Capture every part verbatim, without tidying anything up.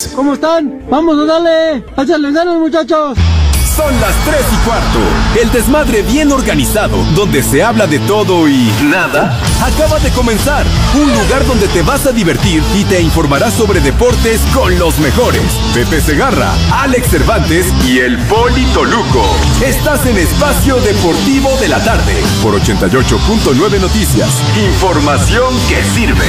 Deportes. ¿Cómo están? ¡Vamos a darle! ¡Échale ganas, muchachos! Son las tres y cuarto. El desmadre bien organizado, donde se habla de todo y nada, acaba de comenzar. Un lugar donde te vas a divertir y te informarás sobre deportes con los mejores. Pepe Segarra, Alex Cervantes y el Poli Toluco. Estás en Espacio Deportivo de la Tarde, por ochenta y ocho punto nueve Noticias. Información que sirve.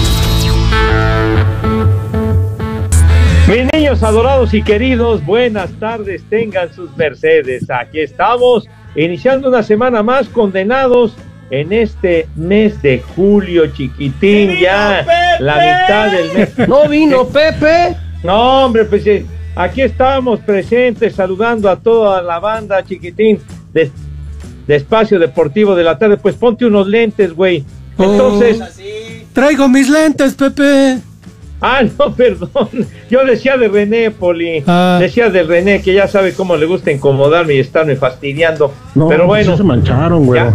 Mis niños adorados y queridos, buenas tardes, tengan sus mercedes. Aquí estamos, iniciando una semana más, condenados en este mes de julio, chiquitín, ya Pepe. La mitad del mes. ¿No vino Pepe? No, hombre, pues aquí estamos presentes, saludando a toda la banda, chiquitín, de, de Espacio Deportivo de la Tarde. Pues ponte unos lentes, güey. Entonces... Oh, traigo mis lentes, Pepe. Ah, no, perdón. Yo decía de René, Poli. Ah. Decía de René, que ya sabe cómo le gusta incomodarme y estarme fastidiando. No, pero bueno. Pues se mancharon, güey.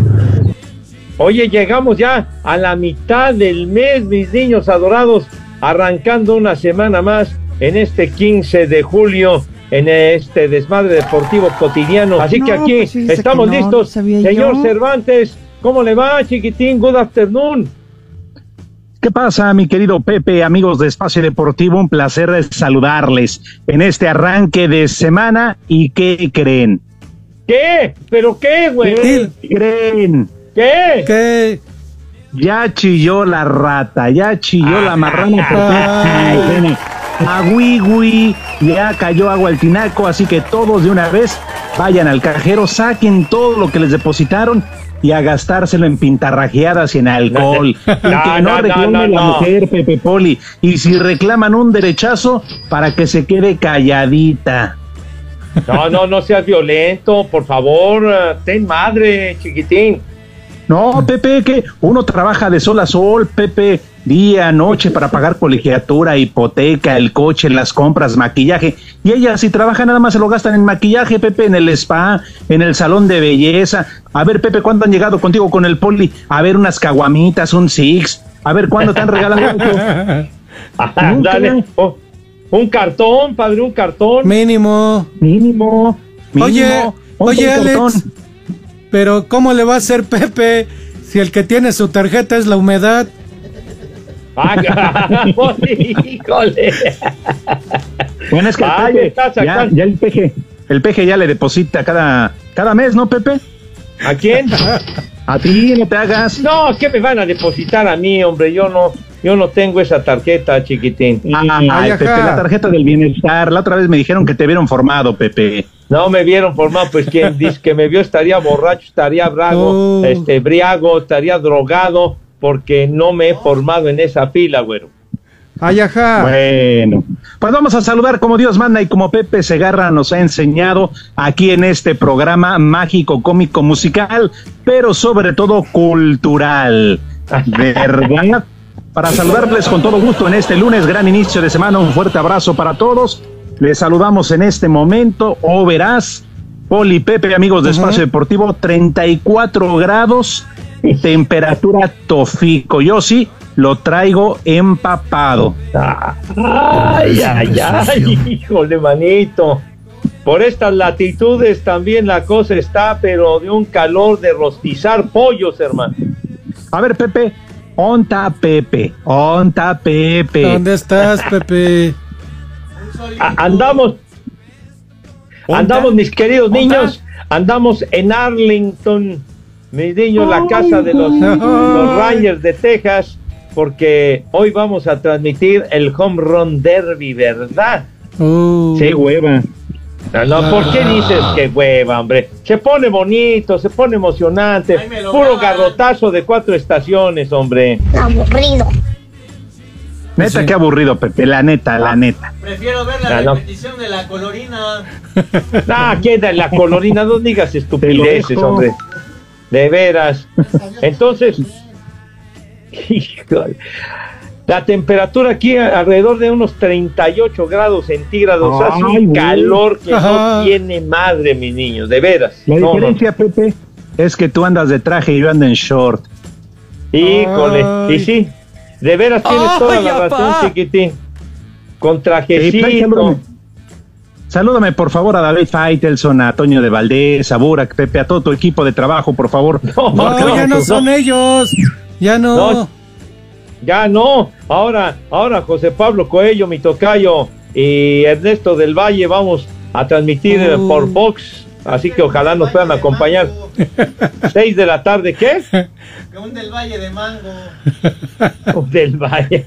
Oye, llegamos ya a la mitad del mes, mis niños adorados. Arrancando una semana más en este quince de julio, en este desmadre deportivo cotidiano. Así no, que aquí pues estamos no, listos. Señor yo. Cervantes, ¿cómo le va, chiquitín? Good afternoon. ¿Qué pasa, mi querido Pepe, amigos de Espacio Deportivo? Un placer saludarles en este arranque de semana. ¿Y qué creen? ¿Qué? ¿Pero qué, güey? ¿Qué creen? ¿Qué? ¿Qué? Ya chilló la rata, ya chilló ah, la marrana. Agüigüi, ya cayó agua al tinaco, así que todos de una vez vayan al cajero, saquen todo lo que les depositaron y a gastárselo en pintarrajeadas y en alcohol. Y que no, no reclame no, no, la no. mujer, Pepe Poli. Y si reclaman un derechazo, para que se quede calladita. No, no, no seas violento, por favor. Ten madre, chiquitín. No, Pepe, que uno trabaja de sol a sol, Pepe, día, noche para pagar colegiatura, hipoteca, el coche, las compras, maquillaje. Y ellas, si trabajan, nada más se lo gastan en maquillaje, Pepe, en el spa, en el salón de belleza. A ver, Pepe, ¿cuándo han llegado contigo con el Poli? A ver, unas caguamitas, un six. A ver, ¿cuándo te han regalado eso? Ah, dale, oh, un cartón, padre, un cartón. Mínimo. Mínimo. mínimo. Oye, oye, Alex. Pero ¿cómo le va a hacer Pepe si el que tiene su tarjeta es la humedad? Ah, híjole. Bueno, es que el Pepe, ya, ya el peje, el peje ya le deposita cada, cada mes, ¿no, Pepe? ¿A quién? A ti, no te hagas. No, ¿qué me van a depositar a mí, hombre? Yo no, yo no tengo esa tarjeta, chiquitín. Ah, ay, Pepe, la tarjeta del bienestar. La otra vez me dijeron que te vieron formado, Pepe. No me vieron formado, pues quien dice que me vio estaría borracho, estaría brago, oh. este, briago, estaría drogado, porque no me he formado en esa fila, güero. Ay, ajá. Bueno, pues vamos a saludar como Dios manda y como Pepe Segarra nos ha enseñado aquí en este programa mágico, cómico, musical, pero sobre todo cultural, ¿verdad? Para saludarles con todo gusto en este lunes, gran inicio de semana, un fuerte abrazo para todos. Les saludamos en este momento, o verás, Poli, Pepe, amigos de uh-huh. Espacio Deportivo, treinta y cuatro grados, temperatura tofico. Yo sí lo traigo empapado. Ay, ay, ay, híjole, manito. Por estas latitudes también la cosa está, pero de un calor de rostizar pollos, hermano. A ver, Pepe, onta Pepe, onta Pepe. ¿Dónde estás, Pepe? A- andamos, andamos, mis queridos niños, andamos en Arlington, mis niños, la casa de los, los Rangers de Texas, porque hoy vamos a transmitir el Home Run Derby, ¿verdad? Uh. Sí, hueva. No, no, ¿por qué dices que hueva, hombre? Se pone bonito, se pone emocionante, puro garrotazo de cuatro estaciones, hombre. Aburrido. Neta, sí. Qué aburrido, Pepe, la neta, la neta. Prefiero ver la no, repetición no. de la colorina. Ah, queda la colorina, no digas estupideces, hombre. De veras. Entonces, híjole, la temperatura aquí alrededor de unos treinta y ocho grados centígrados. Ay, hace un güey. calor que Ajá. no tiene madre, mis niños, de veras. La no, diferencia, no. Pepe, es que tú andas de traje y yo ando en short. Híjole, Ay. y sí. De veras tienes oh, toda la razón, pa. chiquitín. con trajecito. Sí, salúdame. salúdame por favor a David Faitelson, a Toño de Valdés, a Burak, Pepe, a todo tu equipo de trabajo, por favor. No, no, no ya no, no son ellos, ya no. no. Ya no, ahora, ahora José Pablo Coello, mi tocayo, y Ernesto del Valle, vamos a transmitir uh. por Fox, así que ojalá nos puedan acompañar. Seis de la tarde, ¿qué? Un del Valle de mango. Un del Valle.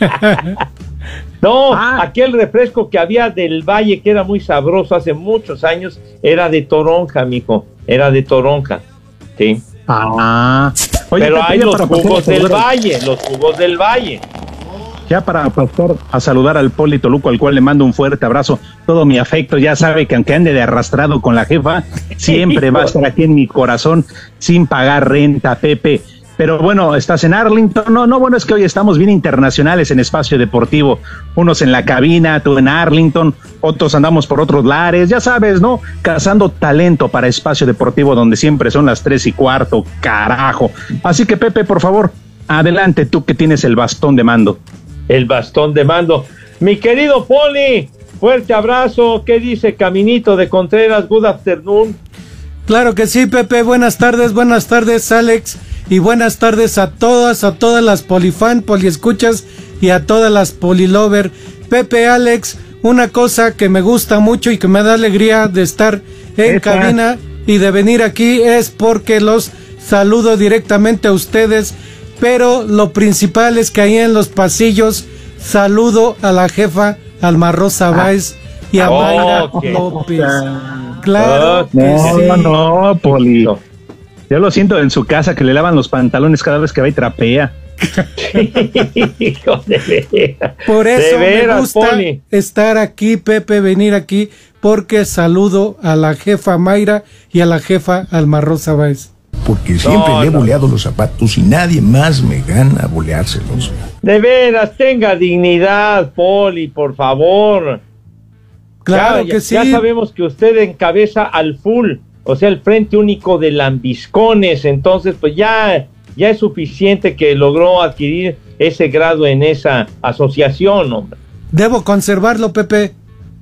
No, ah. aquel refresco que había del Valle, que era muy sabroso hace muchos años, era de toronja, mijo, era de toronja, sí. Ah, Oye, pero hay los jugos del Valle, los jugos del Valle. Ya para pasar a saludar al Poli Toluco, al cual le mando un fuerte abrazo, todo mi afecto, ya sabe que aunque ande de arrastrado con la jefa, siempre va a estar aquí en mi corazón, sin pagar renta, Pepe. Pero bueno, estás en Arlington, no, no, bueno, es que hoy estamos bien internacionales en Espacio Deportivo, unos en la cabina, tú en Arlington, otros andamos por otros lares, ya sabes, ¿no? Cazando talento para Espacio Deportivo, donde siempre son las tres y cuarto, carajo. Así que Pepe, por favor, adelante, tú que tienes el bastón de mando. El bastón de mando. Mi querido Poli, fuerte abrazo, ¿qué dice Caminito de Contreras? Good afternoon. Claro que sí, Pepe, buenas tardes, buenas tardes, Alex. Y buenas tardes a todas, a todas las polifan, poliescuchas y a todas las polilover. Pepe, Alex, una cosa que me gusta mucho y que me da alegría de estar en Esa. cabina y de venir aquí es porque los saludo directamente a ustedes, pero lo principal es que ahí en los pasillos saludo a la jefa Alma Rosa Báez ah. y a oh, Mayra okay. López. Claro no, que no, sí. no, Poli. Yo lo siento en su casa que le lavan los pantalones cada vez que va y trapea. Por eso veras, me gusta Poli. estar aquí, Pepe, venir aquí, porque saludo a la jefa Mayra y a la jefa Alma Rosa Báez. Porque siempre no, le he no. boleado los zapatos y nadie más me gana boleárselos. De veras, tenga dignidad, Poli, por favor. Claro ya, que sí. Ya sabemos que usted encabeza al full, o sea, el Frente Único de Lambiscones, entonces pues ya, ya es suficiente que logró adquirir ese grado en esa asociación, hombre. Debo conservarlo, Pepe.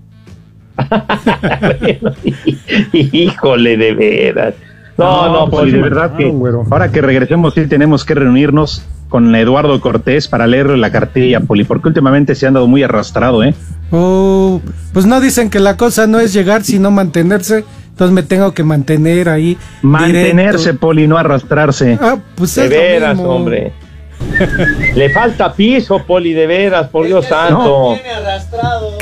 Bueno, híjole, de veras. No, no, no, pues de verdad que ahora que regresemos sí tenemos que reunirnos con Eduardo Cortés para leerle la cartilla, Poli, porque últimamente se ha andado muy arrastrado, ¿eh? Oh, pues no dicen que la cosa no es llegar sino mantenerse, entonces me tengo que mantener ahí. Mantenerse, directo. Poli, no arrastrarse. Ah, pues de es veras, lo mismo. hombre. Le falta piso, Poli, de veras, por Dios este santo. No. Viene arrastrado.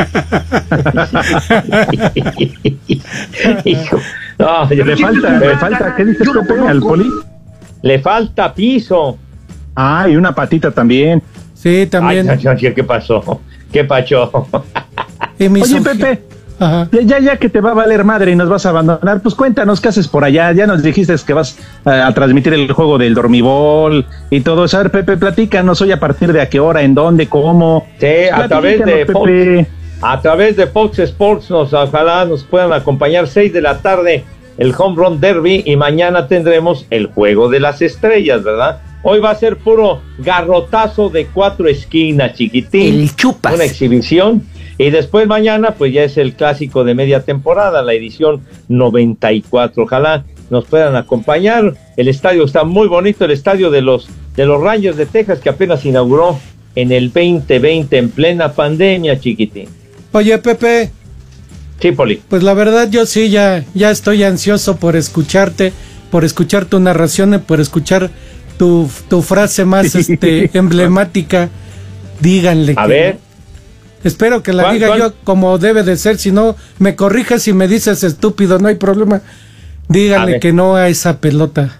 Hijo. No, le falta, le falta, ¿qué dices, Pepe, al Poli? Le falta piso. Ah, y una patita también. Sí, también. Ay, ay, ay, ¿qué pasó? ¿Qué pacho? Oye, Pepe, Ajá. Ya, ya que te va a valer madre y nos vas a abandonar, pues cuéntanos qué haces por allá. Ya nos dijiste que vas a, a transmitir el juego del dormibol y todo eso. A ver, Pepe, platícanos hoy a partir de a qué hora, en dónde, cómo. Sí, a través de Fox, a través de Fox Sports, nos, ojalá nos puedan acompañar seis de la tarde, el Home Run Derby, y mañana tendremos el Juego de las Estrellas, ¿verdad? Hoy va a ser puro garrotazo de cuatro esquinas, chiquitín. El chupas. Una exhibición. Y después mañana, pues ya es el clásico de media temporada, la edición noventa y cuatro. Ojalá nos puedan acompañar. El estadio está muy bonito, el estadio de los, de los Rangers de Texas, que apenas inauguró en el veinte veinte, en plena pandemia, chiquitín. Oye, Pepe. Sí, Poli. Pues la verdad yo sí, ya, ya estoy ansioso por escucharte, por escuchar tu narración, por escuchar tu, tu frase más este emblemática. Díganle. A que, ver. Espero que la ¿Cuál, diga cuál? yo como debe de ser, si no me corrijas y me dices estúpido, no hay problema. Díganle que no a esa pelota.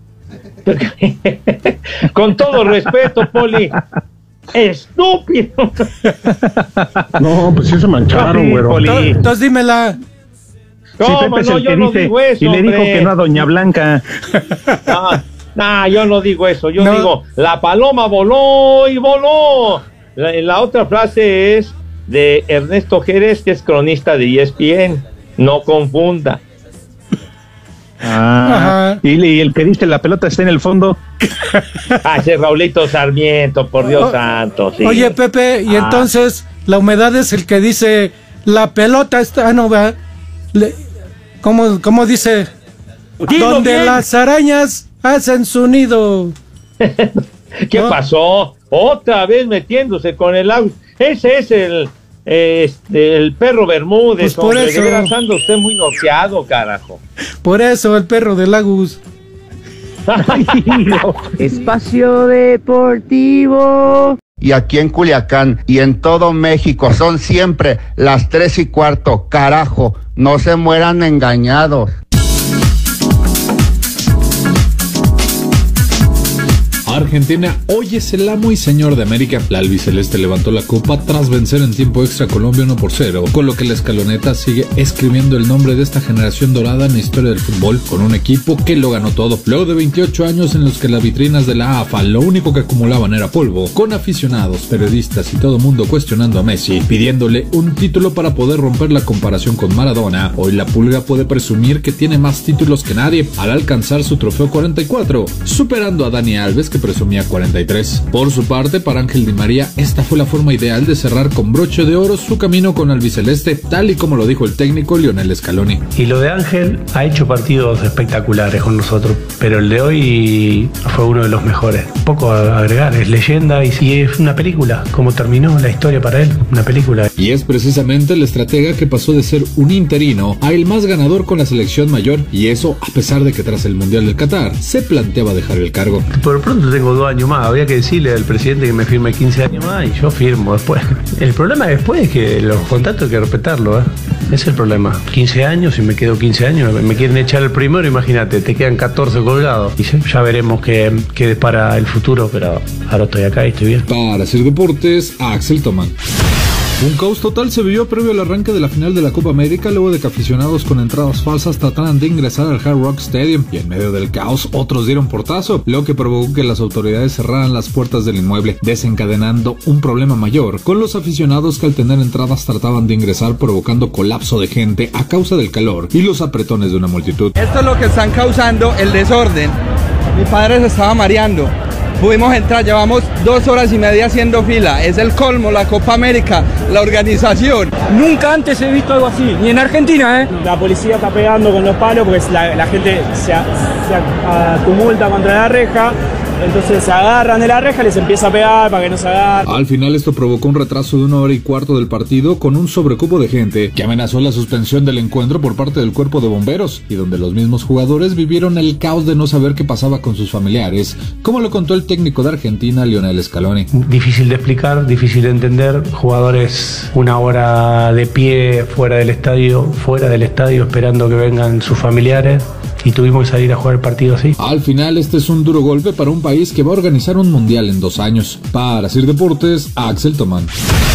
Con todo respeto, Poli. Estúpido. No, pues sí se mancharon, güero. Entonces dímela. ¿Cómo? Sí, Pepe es No, el yo que no dice, digo eso, y le dijo hombre. que no a Doña Blanca. No, no, yo no digo eso. Yo No. digo, la paloma voló y voló. La, la otra frase es de Ernesto Jerez, que es cronista de E S P N. No confunda. Ah, y, y el que diste la pelota está en el fondo. Ah, ese Raulito Sarmiento, por Dios oh, santo. Sí. Oye, Pepe, y ah. entonces la humedad es el que dice la pelota está, ah, no, va. Le, ¿cómo, ¿Cómo dice? Dilo donde bien. Las arañas hacen su nido. ¿Qué ¿No? pasó? Otra vez metiéndose con el agua. Ese es el este, el perro Bermúdez. Pues por hombre, eso. de veras anda usted muy norteado, carajo. Por eso el perro del Agus. Espacio Deportivo. Y aquí en Culiacán y en todo México son siempre las tres y cuarto, carajo, no se mueran engañados. Argentina hoy es el amo y señor de América. La albiceleste levantó la copa tras vencer en tiempo extra a Colombia uno por cero, con lo que la escaloneta sigue escribiendo el nombre de esta generación dorada en la historia del fútbol, con un equipo que lo ganó todo. Luego de veintiocho años en los que las vitrinas de la A F A lo único que acumulaban era polvo, con aficionados, periodistas y todo mundo cuestionando a Messi, pidiéndole un título para poder romper la comparación con Maradona, hoy la Pulga puede presumir que tiene más títulos que nadie al alcanzar su trofeo cuarenta y cuatro, superando a Dani Alves, que presumía cuarenta y tres. Por su parte, para Ángel Di María, esta fue la forma ideal de cerrar con broche de oro su camino con albiceleste, tal y como lo dijo el técnico Lionel Scaloni. Y lo de Ángel ha hecho partidos espectaculares con nosotros, pero el de hoy fue uno de los mejores. Poco a agregar, es leyenda y, y es una película, como terminó la historia para él, una película. Y es precisamente el estratega que pasó de ser un interino a el más ganador con la selección mayor, y eso a pesar de que tras el Mundial del Qatar se planteaba dejar el cargo. Por pronto tengo dos años más, había que decirle al presidente que me firme quince años más y yo firmo después. El problema después es que los contratos hay que respetarlos, ¿eh? Ese es el problema. quince años y me quedo quince años, me quieren echar el primero, imagínate, te quedan catorce colgados. Y ya veremos qué, qué para el futuro, pero ahora estoy acá y estoy bien. Para hacer deportes, Axel Tomán. Un caos total se vivió previo al arranque de la final de la Copa América, luego de que aficionados con entradas falsas trataran de ingresar al Hard Rock Stadium, y en medio del caos otros dieron portazo, lo que provocó que las autoridades cerraran las puertas del inmueble, desencadenando un problema mayor con los aficionados que al tener entradas trataban de ingresar, provocando colapso de gente a causa del calor y los apretones de una multitud. Esto es lo que están causando el desorden. Mi padre se estaba mareando. Pudimos entrar, llevamos dos horas y media haciendo fila. Es el colmo, la Copa América, la organización. Nunca antes he visto algo así, ni en Argentina, ¿eh? La policía está pegando con los palos porque la, la gente se, se tumulta contra la reja. Entonces se agarran de la reja y les empieza a pegar para que no se agarren. Al final esto provocó un retraso de una hora y cuarto del partido, con un sobrecupo de gente que amenazó la suspensión del encuentro por parte del cuerpo de bomberos, y donde los mismos jugadores vivieron el caos de no saber qué pasaba con sus familiares, como lo contó el técnico de Argentina, Lionel Scaloni. Difícil de explicar, difícil de entender. Jugadores una hora de pie fuera del estadio, fuera del estadio esperando que vengan sus familiares. Y tuvimos que salir a jugar el partido así. Al final este es un duro golpe para un país que va a organizar un mundial en dos años. Para Sir Deportes, Axel Tomán.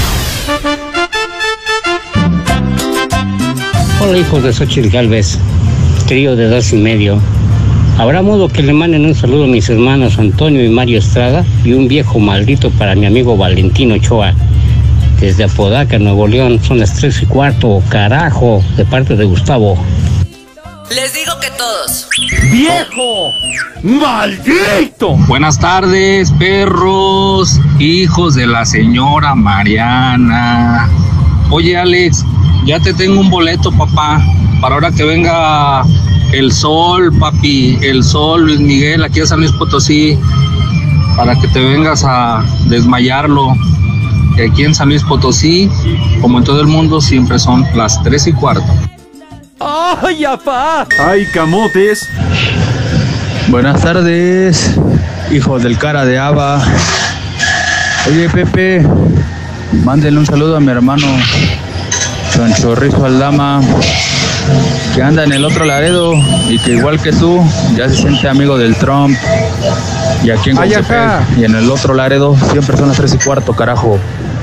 Hola, hijos de Xochitl Gálvez, trío de dos y medio. ¿Habrá modo que le manden un saludo a mis hermanos Antonio y Mario Estrada y un viejo maldito para mi amigo Valentino Ochoa? Desde Apodaca, Nuevo León, son las tres y cuarto, carajo, de parte de Gustavo. Les digo que todos. ¡Viejo! ¡Maldito! Buenas tardes, perros, hijos de la señora Mariana. Oye, Alex, ya te tengo un boleto, papá, para ahora que venga el sol, papi, el sol, Luis Miguel, aquí a San Luis Potosí, para que te vengas a desmayarlo. Que aquí en San Luis Potosí, como en todo el mundo, siempre son las tres y cuarto. ¡Ay, apá! ¡Ay, camotes! Buenas tardes, hijos del cara de Ava. Oye, Pepe, mándele un saludo a mi hermano Don Chorrizo Aldama, que anda en el otro Laredo y que igual que tú, ya se siente amigo del Trump. Y aquí en Coatepec y en el otro Laredo siempre son las tres y cuarto, carajo.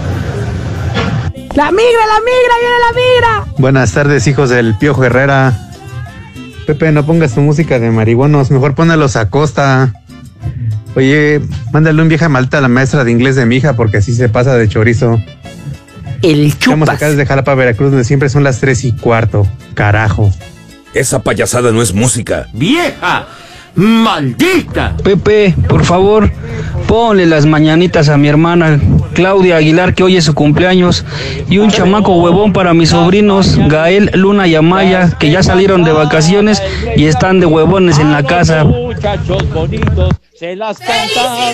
¡La migra, la migra, viene la migra! Buenas tardes, hijos del Piojo Herrera. Pepe, no pongas tu música de marihuanos, mejor póngalos a Costa. Oye, mándale un vieja malta a la maestra de inglés de mi hija, porque así se pasa de chorizo. El chupas. Estamos acá desde Jalapa, Veracruz, donde siempre son las tres y cuarto, carajo. Esa payasada no es música. ¡Vieja! ¡Maldita! Pepe, por favor, ponle las mañanitas a mi hermana Claudia Aguilar, que hoy es su cumpleaños, y un chamaco huevón para mis sobrinos Gael, Luna y Amaya, que ya salieron de vacaciones y están de huevones en la casa. Muchachos bonitos, se las cantamos.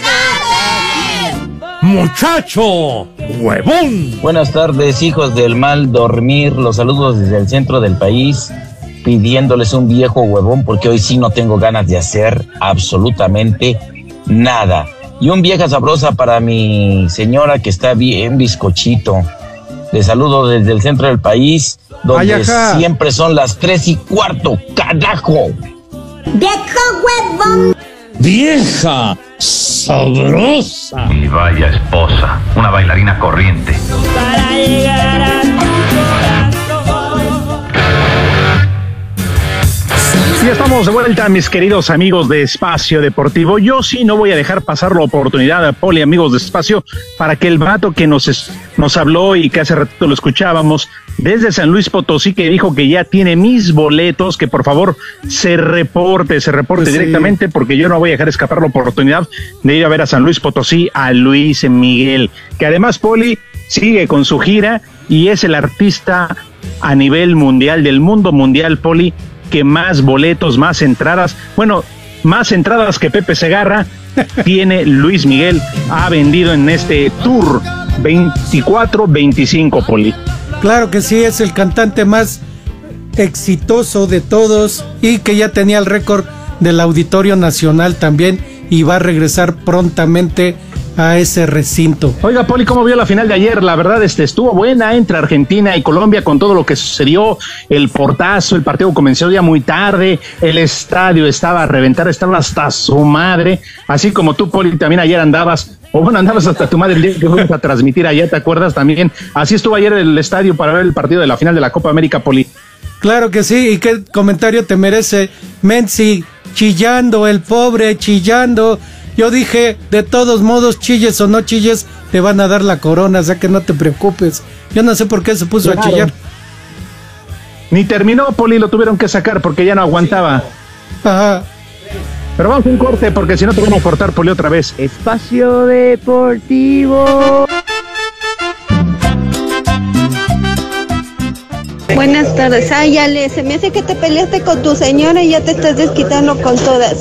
¡Muchacho! ¡Huevón! Buenas tardes, hijos del mal dormir. Los saludos desde el centro del país, pidiéndoles un viejo huevón porque hoy sí no tengo ganas de hacer absolutamente nada. Y un vieja sabrosa para mi señora que está bien bizcochito. Les saludo desde el centro del país, donde Ayaja. siempre son las tres y cuarto, carajo. ¡Viejo huevón! ¡Vieja sabrosa! Mi vaya esposa, una bailarina corriente. Para llegar a tu Y estamos de vuelta, mis queridos amigos de Espacio Deportivo. Yo sí no voy a dejar pasar la oportunidad a Poli, amigos de Espacio, para que el vato que nos, es, nos habló y que hace ratito lo escuchábamos desde San Luis Potosí, que dijo que ya tiene mis boletos, que por favor se reporte, se reporte pues directamente, sí. Porque yo no voy a dejar escapar la oportunidad de ir a ver a San Luis Potosí a Luis Miguel, que además Poli sigue con su gira y es el artista a nivel mundial, del mundo mundial, Poli, que más boletos, más entradas, bueno, más entradas que Pepe Segarra tiene Luis Miguel, ha vendido en este tour veinticuatro veinticinco, Poli. Claro que sí, es el cantante más exitoso de todos y que ya tenía el récord del Auditorio Nacional también y va a regresar prontamente a ese recinto. Oiga, Poli, ¿cómo vio la final de ayer? La verdad, este estuvo buena entre Argentina y Colombia con todo lo que sucedió, el portazo, el partido comenzó ya muy tarde, el estadio estaba a reventar, estaba hasta su madre, así como tú, Poli, también ayer andabas, o bueno, andabas hasta tu madre el día que fuimos a transmitir ayer, ¿te acuerdas también? Así estuvo ayer el estadio para ver el partido de la final de la Copa América, Poli. Claro que sí, ¿y qué comentario te merece Menzi? Chillando, el pobre, chillando. Yo dije, de todos modos, chilles o no chilles, te van a dar la corona, o sea que no te preocupes. Yo no sé por qué se puso claro. a chillar. Ni terminó, Poli, lo tuvieron que sacar porque ya no aguantaba. Ajá. Pero vamos a un corte porque si no te van a cortar, Poli, otra vez. Espacio Deportivo. Buenas tardes. Ay, Ale, se me hace que te peleaste con tu señora y ya te estás desquitando con todas.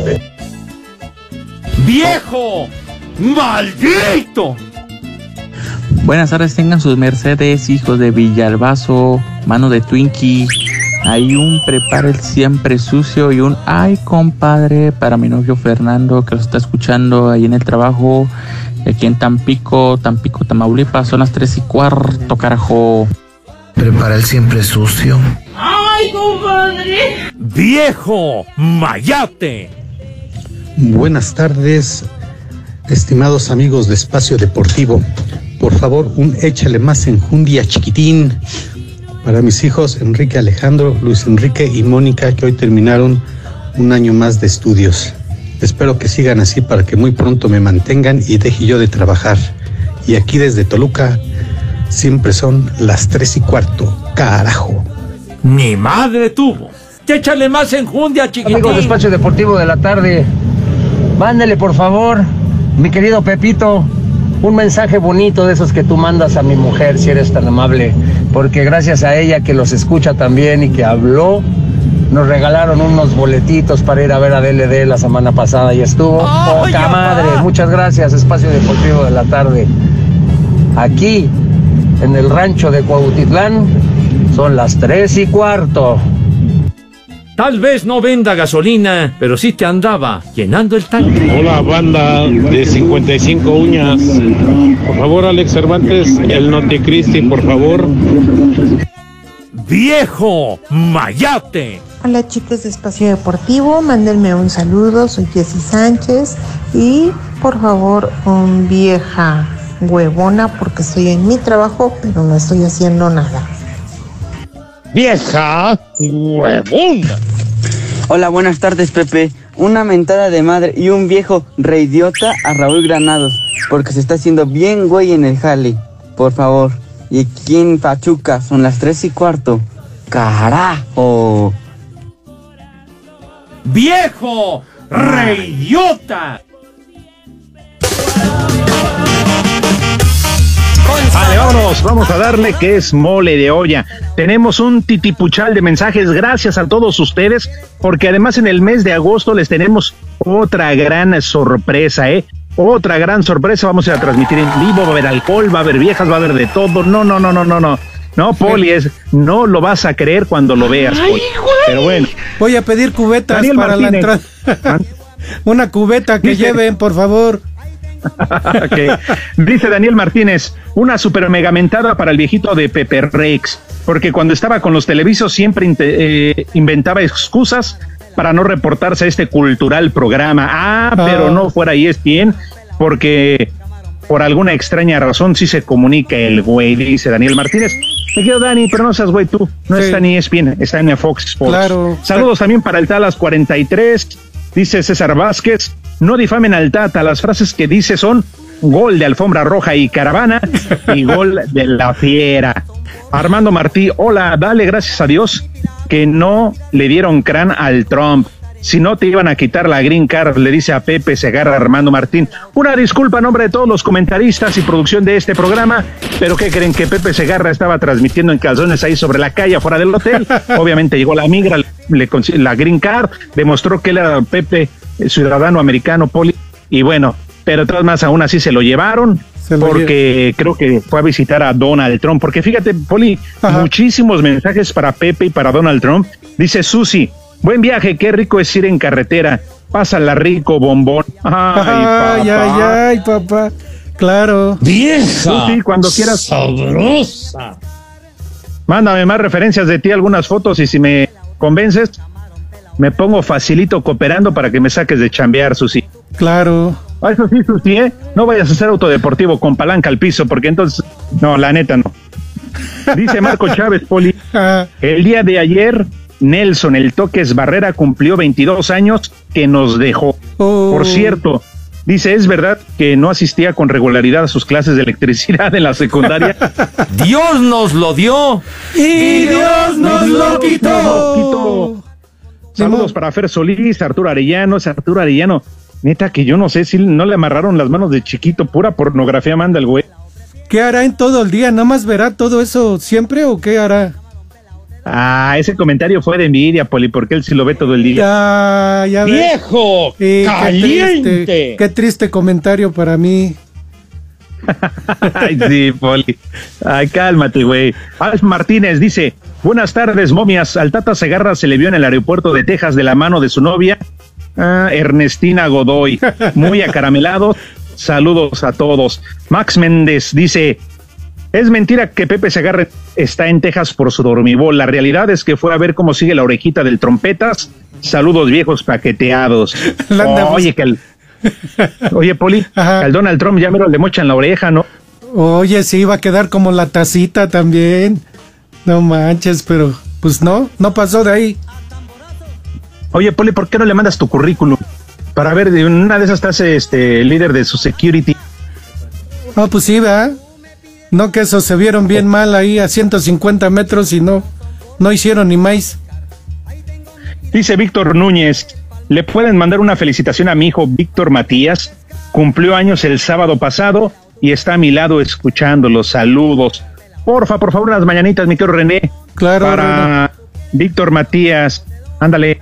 ¡Viejo! ¡Maldito! Buenas tardes, tengan sus mercedes, hijos de Villalbazo, mano de Twinkie. Hay un prepara el siempre sucio y un ay, compadre, para mi novio Fernando, que lo está escuchando ahí en el trabajo. Aquí en Tampico, Tampico, Tamaulipas, son las tres y cuarto, carajo. Prepara el siempre sucio. ¡Ay, compadre! ¡Viejo! ¡Mayate! Buenas tardes, estimados amigos de Espacio Deportivo. Por favor, un échale más enjundia chiquitín para mis hijos Enrique Alejandro, Luis Enrique y Mónica, que hoy terminaron un año más de estudios. Espero que sigan así para que muy pronto me mantengan y deje yo de trabajar. Y aquí desde Toluca siempre son las tres y cuarto, carajo. Mi madre tuvo. Échale más enjundia chiquitín. Amigos de Espacio Deportivo de la tarde, mándele por favor, mi querido Pepito, un mensaje bonito de esos que tú mandas a mi mujer, si eres tan amable, porque gracias a ella que los escucha también y que habló, nos regalaron unos boletitos para ir a ver a D L D la semana pasada y estuvo oh, poca madre. Muchas gracias, Espacio Deportivo de la tarde. Aquí, en el rancho de Cuautitlán, son las tres y cuarto. Tal vez no venda gasolina, pero sí te andaba llenando el tanque. Hola, banda de cincuenta y cinco uñas. Por favor, Alex Cervantes, el Noticristi, por favor. ¡Viejo mayate! Hola chicos de Espacio Deportivo, mándenme un saludo, soy Jessy Sánchez y por favor un vieja huevona porque estoy en mi trabajo pero no estoy haciendo nada. ¡Vieja huevona! Hola, buenas tardes, Pepe. Una mentada de madre y un viejo reidiota a Raúl Granados, porque se está haciendo bien güey en el jale. Por favor. Y aquí en Pachuca son las tres y cuarto. ¡Carajo! ¡Viejo reidiota! Vale, vámonos, vamos a darle que es mole de olla. Tenemos un titipuchal de mensajes, gracias a todos ustedes, porque además en el mes de agosto les tenemos otra gran sorpresa, ¿eh? Otra gran sorpresa, vamos a transmitir en vivo, va a haber alcohol, va a haber viejas, va a haber de todo. No, no, no, no, no, no. No, Poli, es, no lo vas a creer cuando lo veas, Poli. Pero bueno. Voy a pedir cubetas Daniel para Martínez. la entrada. Una cubeta que Dice- lleven, por favor. Okay. Dice Daniel Martínez, una super mega mentada para el viejito de Pepe Rex, porque cuando estaba con los televisos siempre inte- eh, inventaba excusas para no reportarse a este cultural programa. Ah, Ah. pero no fuera E S P N, porque por alguna extraña razón sí se comunica el güey, dice Daniel Martínez. Me quedo Dani, pero no seas güey tú, no Sí. está en E S P N, está en Fox Sports. Claro. Saludos también para el Talas cuarenta y tres, dice César Vázquez, no difamen al Tata, las frases que dice son gol de alfombra roja y caravana y gol de la fiera. Armando Martí, hola, dale gracias a Dios que no le dieron crán al Trump. Si no te iban a quitar la green card, le dice a Pepe Segarra Armando Martín. Una disculpa a nombre de todos los comentaristas y producción de este programa, pero ¿qué creen? Que Pepe Segarra estaba transmitiendo en calzones ahí sobre la calle afuera del hotel. Obviamente llegó la migra, le consiguió la green card, demostró que él era Pepe, eh, ciudadano americano, Poli, y bueno, pero de todas más aún así se lo llevaron. Se lo Porque creo que fue a visitar a Donald Trump, porque fíjate, Poli, Ajá. muchísimos mensajes para Pepe y para Donald Trump. Dice Susi, buen viaje, qué rico es ir en carretera, pásala rico, bombón. Ay, Ay, papá. ay, ay, papá. Claro. Susi, cuando quieras, sabrosa. mándame más referencias de ti, algunas fotos, y si me convences, me pongo facilito cooperando para que me saques de chambear, Susi. Claro. Ah, eso sí, Susi, ¿eh? No vayas a hacer autodeportivo con palanca al piso, porque entonces, no, la neta no. Dice Marco Chávez, Poli, Ah, el día de ayer, Nelson, el Toques Barrera, cumplió veintidós años que nos dejó. oh. Por cierto, dice, ¿es verdad que no asistía con regularidad a sus clases de electricidad en la secundaria? Dios nos lo dio. Y Dios nos lo quitó. Quito. Saludos para Fer Solís, Arturo Arellano, es Arturo Arellano. Neta que yo no sé si no le amarraron las manos de chiquito, pura pornografía manda el güey. ¿Qué hará en todo el día? ¿Nada más verá todo eso siempre o qué hará? Ah, ese comentario fue de envidia, Poli, porque él sí lo ve todo el día. Ya, ya ves. ¡Viejo! Sí, ¡Caliente! Qué triste, qué triste comentario para mí. Ay, sí, Poli. Ay, cálmate, güey. Alf Martínez dice, buenas tardes, momias. Al Tata Segarra se le vio en el aeropuerto de Texas de la mano de su novia, ah, Ernestina Godoy. Muy acaramelado. Saludos a todos. Max Méndez dice, es mentira que Pepe Segarra está en Texas por su dormibol. La realidad es que fue a ver cómo sigue la orejita del trompetas. Saludos, viejos paqueteados. La anda Oye, que el... Oye, Poli, Ajá. al Donald Trump ya mero le mochan la oreja, ¿no? Oye, sí, iba a quedar como la tacita también. No manches, pero pues no, no pasó de ahí. Oye, Poli, ¿por qué no le mandas tu currículum? Para ver, de una de esas estás este líder de su security. Ah, pues sí, ¿verdad? No que esos se vieron bien mal ahí a ciento cincuenta metros y no, no hicieron ni más. Dice Víctor Núñez, ¿le pueden mandar una felicitación a mi hijo Víctor Matías? Cumplió años el sábado pasado y está a mi lado escuchando los saludos. Porfa, por favor, las mañanitas, mi querido René. Claro, Para Víctor Matías, ándale.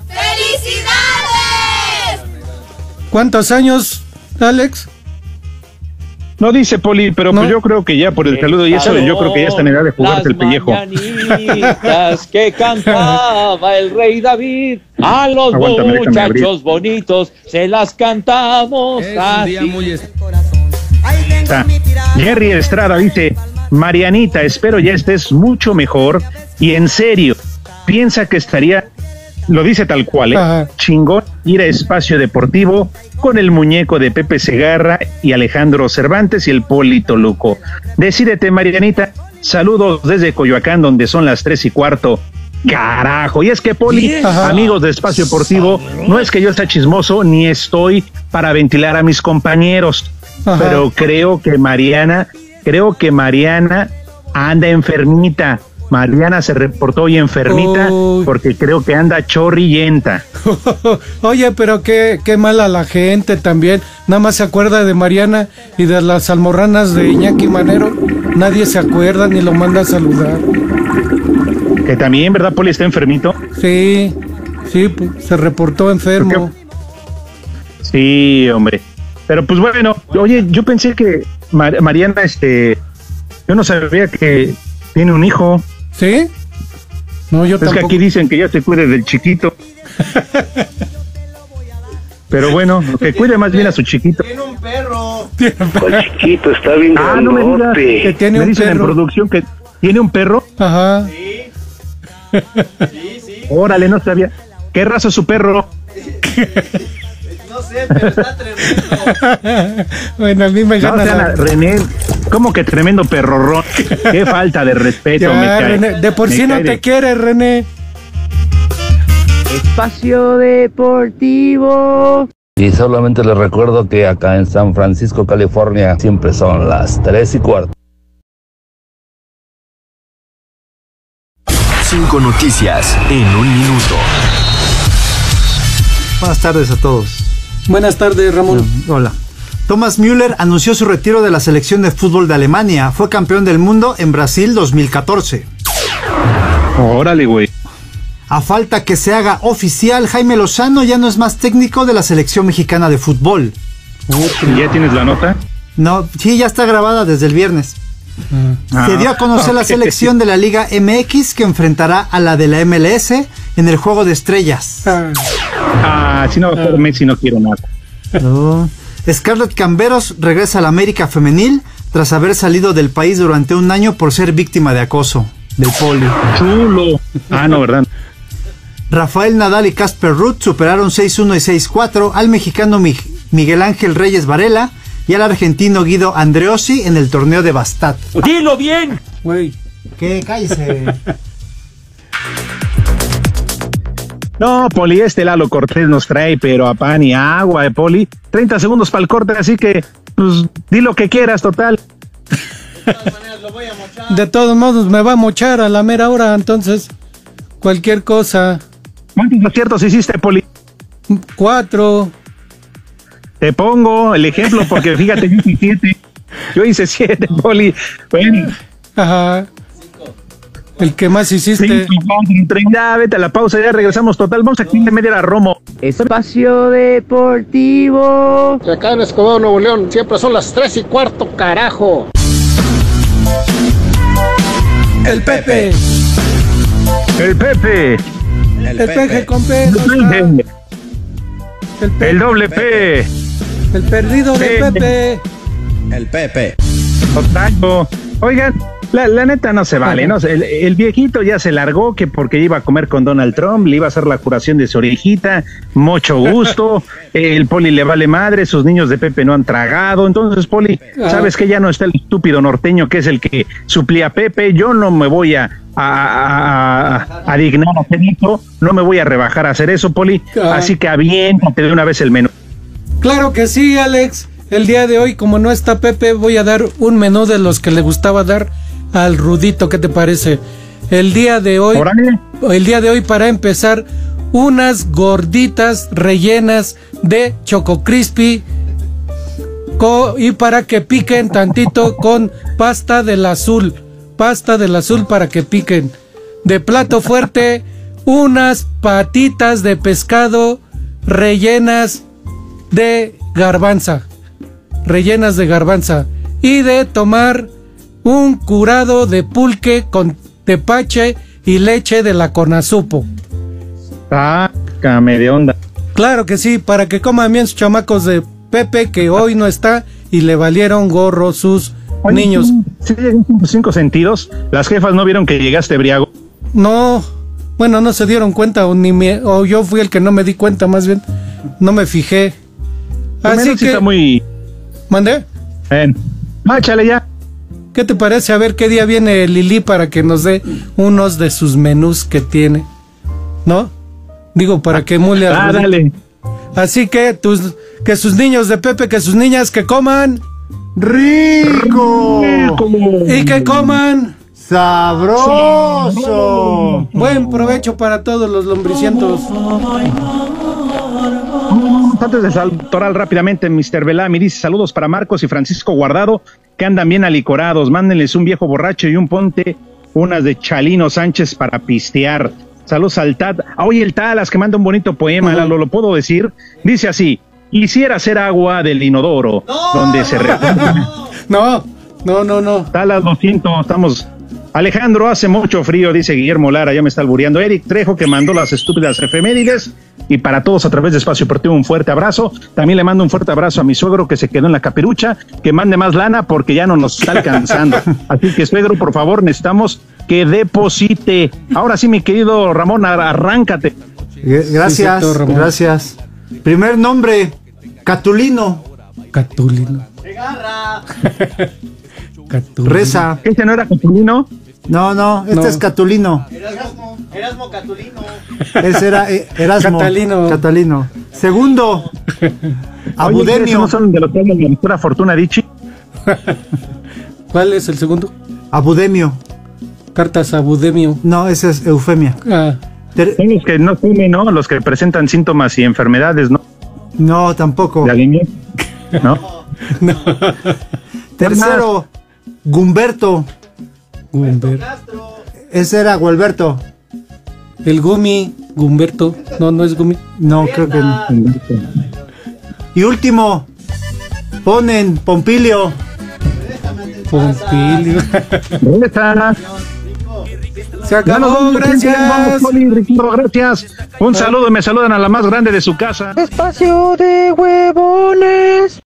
¿Cuántos años, Alex? No dice, Poli, pero ¿No? pues yo creo que ya por el saludo y eso, yo creo que ya está en edad de jugarse el pellejo. Mañanitas que cantaba el rey David, a los Aguántame, déjame muchachos abrir. bonitos se las cantamos así. Está. Jerry Estrada dice, Marianita, espero ya estés mucho mejor y en serio, piensa que estaría, lo dice tal cual, ¿eh? Ajá. Chingón ir a Espacio Deportivo con el muñeco de Pepe Segarra y Alejandro Cervantes y el Polito Luco. Decídete, Marianita, saludos desde Coyoacán, donde son las tres y cuarto. Carajo, y es que, Poli, Ajá. amigos de Espacio Deportivo, no es que yo esté chismoso ni estoy para ventilar a mis compañeros, Ajá. pero creo que Mariana, creo que Mariana anda enfermita. Mariana se reportó hoy enfermita Uy. porque creo que anda chorrillenta. Oye, pero qué, qué mala la gente también. Nada más se acuerda de Mariana y de las almorranas de Iñaki Manero. Nadie se acuerda ni lo manda a saludar. Que también, ¿verdad, Poli, está enfermito? Sí, sí, pues, se reportó enfermo. Sí, hombre. Pero pues bueno, oye, yo pensé que Mar- Mariana, este, yo no sabía que tiene un hijo. ¿Sí? No, yo es tampoco. que aquí dicen que ya se cuide del chiquito. Pero bueno, que cuide más bien a su chiquito. Tiene un perro. El chiquito está bien ah, no me digas, que tiene me un dicen perro. En producción que tiene un perro. Ajá. Sí. Sí, sí. Órale, no sabía. ¿Qué raza es su perro? No sé, pero está tremendo. Bueno, a mí me gana. No, o sea, la... René, ¿cómo que tremendo perrorrón? Qué falta de respeto, ya, me cae. René, de por me sí no de... te quiere, René. Espacio Deportivo. Y solamente les recuerdo que acá en San Francisco, California, siempre son las tres y cuarto. Cinco noticias en un minuto. Buenas tardes a todos. Buenas tardes, Ramón. Hola. Thomas Müller anunció su retiro de la selección de fútbol de Alemania. Fue campeón del mundo en Brasil dos mil catorce. Órale, güey. A falta que se haga oficial, Jaime Lozano ya no es más técnico de la selección mexicana de fútbol. ¿Ya tienes la nota? No, sí, ya está grabada desde el viernes. Ah, Se dio a conocer okay. la selección de la Liga M X que enfrentará a la de la M L S en el Juego de Estrellas. Ah, si no va a ser Messi no quiero nada. No. Scarlett Camberos regresa a la América Femenil tras haber salido del país durante un año por ser víctima de acoso del poli. Chulo. Ah, no, ¿verdad? Rafael Nadal y Casper Ruud superaron seis uno y seis cuatro al mexicano Miguel Ángel Reyes Varela y al argentino Guido Andreossi en el torneo de Bastad. ¡Dilo bien! Güey, ¿qué? Cállese. No, Poli, este Lalo Cortés nos trae, pero a pan y agua, eh, Poli. treinta segundos para el corte, así que, pues, di lo que quieras, total. De todas maneras, lo voy a mochar. De todos modos, me va a mochar a la mera hora, entonces, cualquier cosa. ¿Cuántos aciertos hiciste, Poli? Cuatro. Te pongo el ejemplo porque fíjate, yo hice siete. Yo hice siete, Poli. Bueno. Ajá. El que más hiciste. Cinco, cuatro, tres, ya, vete a la pausa, ya regresamos total. Vamos aquí de media la Romo. Espacio Deportivo. Acá en Escobedo, Nuevo León, siempre son las tres y cuarto, carajo. El Pepe. El Pepe. El, el Peje con P. El, el, el doble P. El perdido de Pepe. El Pepe. Otaño. Oigan, la, la neta no se vale, ¿no? El, el viejito ya se largó que porque iba a comer con Donald Trump, le iba a hacer la curación de su orejita, mucho gusto, el Poli le vale madre, sus niños de Pepe no han tragado, entonces Poli, ¿sabes que ya no está el estúpido norteño que es el que suplía a Pepe? Yo no me voy a, a, a, a dignar a hacer eso, no me voy a rebajar a hacer eso, Poli, así que aviéntate de una vez el menú. Claro que sí, Alex. El día de hoy, como no está Pepe, voy a dar un menú de los que le gustaba dar al Rudito. ¿Qué te parece? El día de hoy, ¡Órale! El día de hoy, para empezar, unas gorditas rellenas de Choco Crispy y para que piquen tantito con pasta del azul. Pasta del azul para que piquen. De plato fuerte, unas patitas de pescado rellenas de garbanza. rellenas de garbanza y de tomar un curado de pulque con tepache y leche de la Conazupo. Sácame de onda. Claro que sí, para que coman bien sus chamacos de Pepe, que hoy no está y le valieron gorro sus Oye, niños. Sí, en cinco sentidos, las jefas no vieron que llegaste briago. No, bueno, no se dieron cuenta o, ni me, o yo fui el que no me di cuenta, más bien, no me fijé. Así que... Sí está muy... ¿Mandé? Ven, máchale ya. ¿Qué te parece? A ver qué día viene Lili para que nos dé unos de sus menús que tiene, ¿no? Digo, para que emule al... Ah, dale. Así que tus, que sus niños de Pepe, que sus niñas que coman rico, rico. Y que coman ¡Sabroso! Buen provecho para todos los lombricientos. Antes de saltoral rápidamente, mister Velami dice saludos para Marcos y Francisco Guardado, que andan bien alicorados. Mándenles un viejo borracho y un ponte, unas de Chalino Sánchez para pistear. Saludos al Tad. Ah, oye, el Talas que manda un bonito poema, uh-huh. Lalo, lo puedo decir. Dice así: quisiera ser agua del inodoro, no, donde se re... No, no, no, no. Talas, lo siento, estamos... Alejandro, hace mucho frío, dice Guillermo Lara, ya me está albureando. Eric Trejo, que mandó las estúpidas efemérides. Y para todos a través de Espacio Deportivo, un fuerte abrazo. También le mando un fuerte abrazo a mi suegro que se quedó en la capirucha, que mande más lana porque ya no nos está alcanzando. Así que, suegro, por favor, necesitamos que deposite. Ahora sí, mi querido Ramón, arráncate. Gracias, sí, cierto, gracias. Primer nombre, Catulino. Catulino. Catulino. Reza. ¿Ese no era Catulino? No, no, este no. Es Catulino. Erasmo, Erasmo Catulino. Ese era eh, Erasmo Catalino. Catalino. Segundo, Abudemio. ¿No son de los que hablan de la Fortuna Dichi? ¿Cuál es el segundo? Abudemio. Cartas Abudemio. No, ese es Eufemia. Ah. Ter- son los que no comen, ¿no? Los que presentan síntomas y enfermedades, ¿no? No, tampoco. ¿De anemia? ¿No? No. Tercero, Gumberto. Gumberto. Ese era Gualberto. El Gumi, Gumberto. No, no es Gumi. No, creo que no. Y último, ponen Pompilio. Pompilio. ¿Dónde está? Se acabó, gracias. Vamos, Poli, Ricardo, gracias. Un saludo y me saludan a la más grande de su casa. Espacio de huevones.